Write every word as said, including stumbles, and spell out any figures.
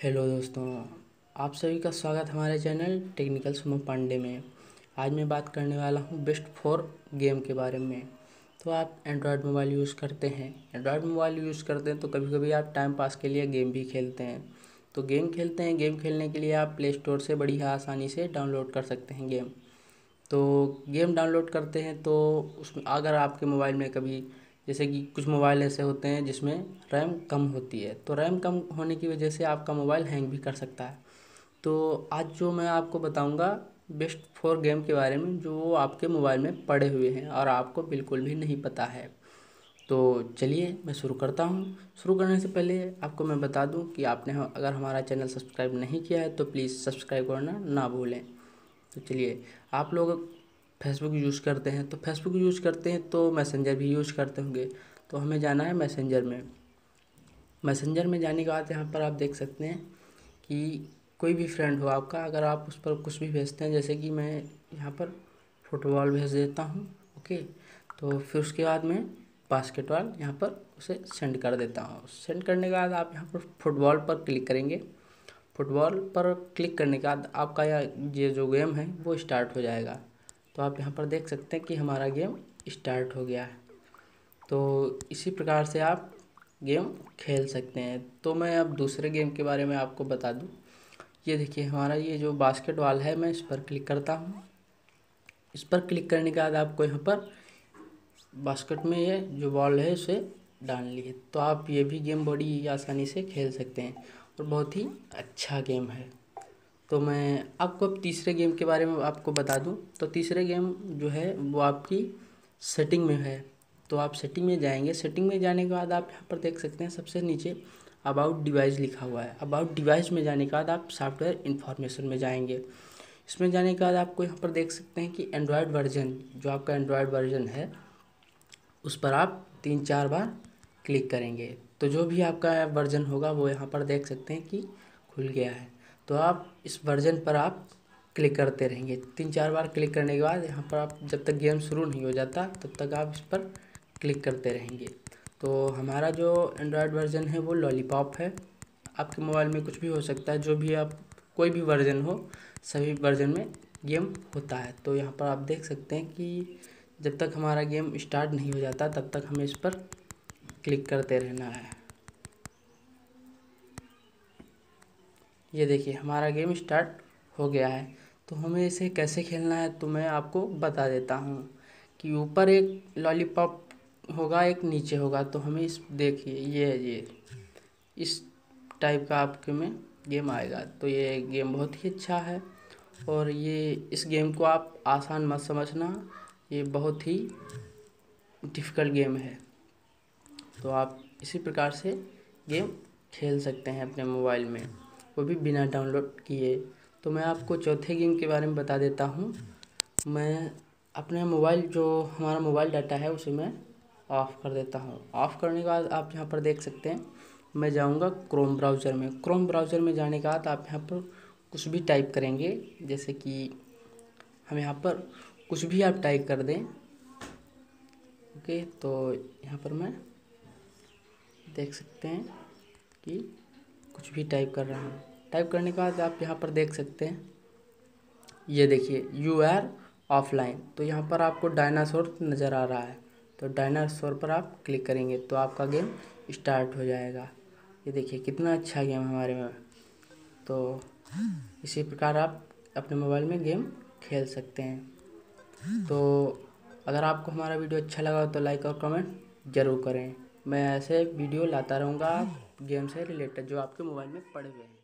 Hello दोस्तों, आप सभी का स्वागत हमारे चैनल टेक्निकल सुमो पांडे में। आज मैं बात करने वाला हूँ बेस्ट फोर गेम के बारे में। तो आप एंड्रॉयड मोबाइल यूज़ करते हैं एंड्रॉयड मोबाइल यूज़ करते हैं तो कभी कभी आप टाइम पास के लिए गेम भी खेलते हैं। तो गेम खेलते हैं गेम खेलने के लिए आप प्ले स्टोर से बड़ी आसानी से डाउनलोड कर सकते हैं गेम। तो गेम डाउनलोड करते हैं तो उसमें अगर आपके मोबाइल में कभी जैसे कि कुछ मोबाइल ऐसे होते हैं जिसमें रैम कम होती है, तो रैम कम होने की वजह से आपका मोबाइल हैंग भी कर सकता है। तो आज जो मैं आपको बताऊंगा बेस्ट फोर गेम के बारे में जो आपके मोबाइल में पड़े हुए हैं और आपको बिल्कुल भी नहीं पता है। तो चलिए मैं शुरू करता हूँ। शुरू करने से पहले आपको मैं बता दूँ कि आपने अगर हमारा चैनल सब्सक्राइब नहीं किया है तो प्लीज़ सब्सक्राइब करना ना भूलें। तो चलिए, आप लोग फेसबुक यूज़ करते हैं तो फेसबुक यूज़ करते हैं तो मैसेंजर भी यूज़ करते होंगे। तो हमें जाना है मैसेंजर में। मैसेंजर में जाने के बाद यहाँ पर आप देख सकते हैं कि कोई भी फ्रेंड हो आपका, अगर आप उस पर कुछ भी भेजते हैं, जैसे कि मैं यहाँ पर फुटबॉल भेज देता हूँ। ओके, तो फिर उसके बाद मैं बास्केटबॉल यहाँ पर उसे सेंड कर देता हूँ। सेंड करने के बाद आप यहाँ पर फुटबॉल पर क्लिक करेंगे। फुटबॉल पर क्लिक करने के बाद आपका ये जो गेम है वो स्टार्ट हो जाएगा। तो आप यहाँ पर देख सकते हैं कि हमारा गेम स्टार्ट हो गया है। तो इसी प्रकार से आप गेम खेल सकते हैं। तो मैं अब दूसरे गेम के बारे में आपको बता दूं। ये देखिए, हमारा ये जो बास्केटबॉल है, मैं इस पर क्लिक करता हूँ। इस पर क्लिक करने के बाद आपको यहाँ पर बास्केट में ये जो बॉल है उसे डालनी है। तो आप ये भी गेम बड़ी आसानी से खेल सकते हैं और बहुत ही अच्छा गेम है। तो मैं आपको अब तीसरे गेम के बारे में आपको बता दूं। तो तीसरे गेम जो है वो आपकी सेटिंग में है। तो आप सेटिंग में जाएंगे। सेटिंग में जाने के बाद आप यहाँ पर देख सकते हैं सबसे नीचे अबाउट डिवाइस लिखा हुआ है। अबाउट डिवाइस में जाने के बाद आप सॉफ्टवेयर इन्फॉर्मेशन में जाएंगे। इसमें जाने के बाद आपको यहाँ पर देख सकते हैं कि एंड्रॉयड वर्जन, जो आपका एंड्रॉयड वर्जन है उस पर आप तीन चार बार क्लिक करेंगे तो जो भी आपका वर्जन होगा वो यहाँ पर देख सकते हैं कि खुल गया है। तो आप इस वर्जन पर आप क्लिक करते रहेंगे। तीन चार बार क्लिक करने के बाद यहाँ पर आप जब तक गेम शुरू नहीं हो जाता तब तक आप इस पर क्लिक करते रहेंगे। तो हमारा जो एंड्रॉयड वर्जन है वो लॉलीपॉप है। आपके मोबाइल में कुछ भी हो सकता है, जो भी आप कोई भी वर्जन हो, सभी वर्जन में गेम होता है। तो यहाँ पर आप देख सकते हैं कि जब तक हमारा गेम स्टार्ट नहीं हो जाता तब तक हमें इस पर क्लिक करते रहना है। ये देखिए, हमारा गेम स्टार्ट हो गया है। तो हमें इसे कैसे खेलना है तो मैं आपको बता देता हूँ कि ऊपर एक लॉलीपॉप होगा, एक नीचे होगा। तो हमें इस देखिए ये ये इस टाइप का आपके में गेम आएगा। तो ये गेम बहुत ही अच्छा है और ये इस गेम को आप आसान मत समझना, ये बहुत ही डिफ़िकल्ट गेम है। तो आप इसी प्रकार से गेम खेल सकते हैं अपने मोबाइल में, वो भी बिना डाउनलोड किए। तो मैं आपको चौथे गेम के बारे में बता देता हूँ। मैं अपने मोबाइल, जो हमारा मोबाइल डाटा है उसे मैं ऑफ़ कर देता हूँ। ऑफ़ करने के बाद आप यहाँ पर देख सकते हैं, मैं जाऊँगा क्रोम ब्राउज़र में। क्रोम ब्राउज़र में जाने के बाद आप यहाँ पर कुछ भी टाइप करेंगे, जैसे कि हम यहाँ पर कुछ भी आप टाइप कर दें। ओके, तो यहाँ पर मैं देख सकते हैं कि कुछ भी टाइप कर रहा हूँ। टाइप करने के बाद आप यहाँ पर देख सकते हैं, ये देखिए यू आर ऑफलाइन। तो यहाँ पर आपको डायनासोर नज़र आ रहा है। तो डायनासोर पर आप क्लिक करेंगे तो आपका गेम स्टार्ट हो जाएगा। ये देखिए कितना अच्छा गेम हमारे में। तो इसी प्रकार आप अपने मोबाइल में गेम खेल सकते हैं। तो अगर आपको हमारा वीडियो अच्छा लगा तो लाइक और कमेंट ज़रूर करें। मैं ऐसे वीडियो लाता रहूँगा गेम से रिलेटेड जो आपके मोबाइल में पड़े हुए हैं।